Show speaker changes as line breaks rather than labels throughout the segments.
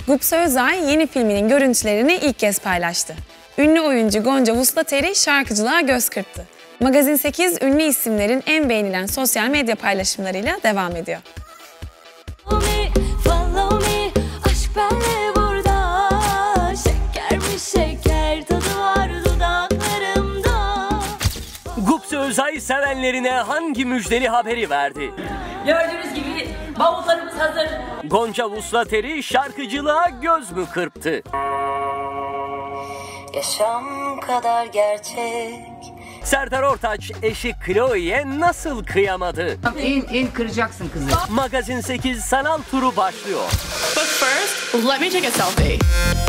Gupse Özay yeni filminin görüntülerini ilk kez paylaştı. Ünlü oyuncu Gonca Vuslateri şarkıcılığa göz kırptı. Magazin 8 ünlü isimlerin en beğenilen sosyal medya paylaşımlarıyla devam ediyor.
Gupse Özay sevenlerine hangi müjdeli haberi verdi?
Gördüğünüz gibi bavullarımız hazır.
Gonca Vuslateri şarkıcılığa göz mü kırptı?
Yaşam kadar gerçek.
Serdar Ortaç eşi Chloe'ye nasıl kıyamadı?
İn kıracaksın kızı.
Magazin 8 sanal turu başlıyor.
But first, let me take a selfie.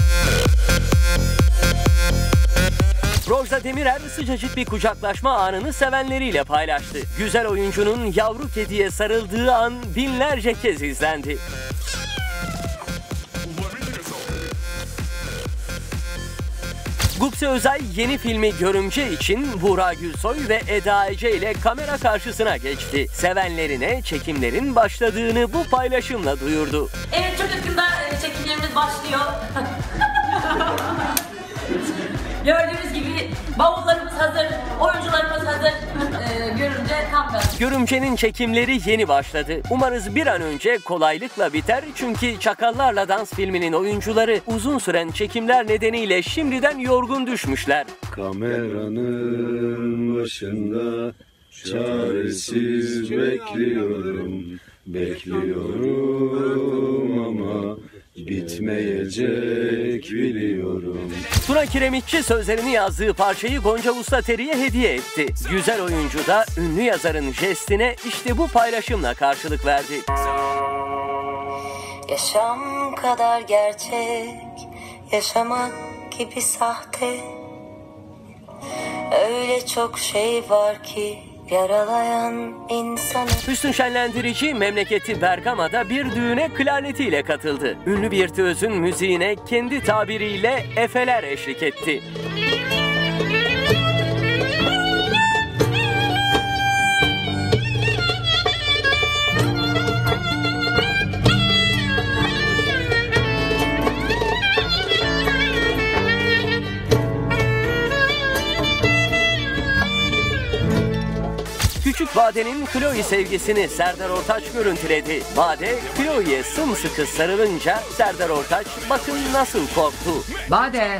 Rojda Demirer sıcacık bir kucaklaşma anını sevenleriyle paylaştı. Güzel oyuncunun yavru kediye sarıldığı an binlerce kez izlendi. Gupse Özay yeni filmi Görümce için Buğra Gülsoy ve Eda Ece ile kamera karşısına geçti. Sevenlerine çekimlerin başladığını bu paylaşımla duyurdu.
Evet, çok yakında çekimlerimiz başlıyor. Gördüğünüz gibi bavullarımız hazır, oyuncularımız hazır. Görümce tam gaz.
Görümce'nin çekimleri yeni başladı. Umarız bir an önce kolaylıkla biter çünkü Çakallarla Dans filminin oyuncuları uzun süren çekimler nedeniyle şimdiden yorgun düşmüşler.
Kameranın başında çaresiz bekliyorum ama bitmeyecek biliyorum.
Tuna Kiremitçi sözlerini yazdığı parçayı Gonca Vuslateri'ye hediye etti. Güzel oyuncu da ünlü yazarın jestine işte bu paylaşımla karşılık verdi.
Yaşam kadar gerçek, yaşamak gibi sahte. Öyle çok şey var ki yaralayan insanı.
Hüsnü Şenlendirici memleketi Bergama'da bir düğüne klarnetiyle katıldı. Ünlü virtüözün müziğine kendi tabiriyle efeler eşlik etti. Küçük Bade'nin Chloe sevgisini Serdar Ortaç görüntüledi. Bade, Chloe'ye sımsıkı sarılınca Serdar Ortaç bakın nasıl korktu.
Bade.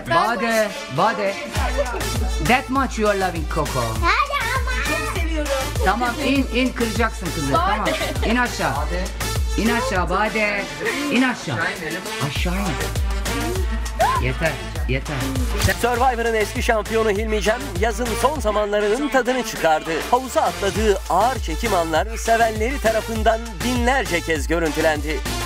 That much you are loving Coco.
Çok seviyorum.
Tamam in kıracaksın kızı. Tamam. İn aşağı. İn aşağı Bade. İn aşağı. Aşağı in. Yeter.
Survivor'ın eski şampiyonu Hilmi Cem yazın son zamanlarının tadını çıkardı. Havuza atladığı ağır çekim anlar sevenleri tarafından binlerce kez görüntülendi.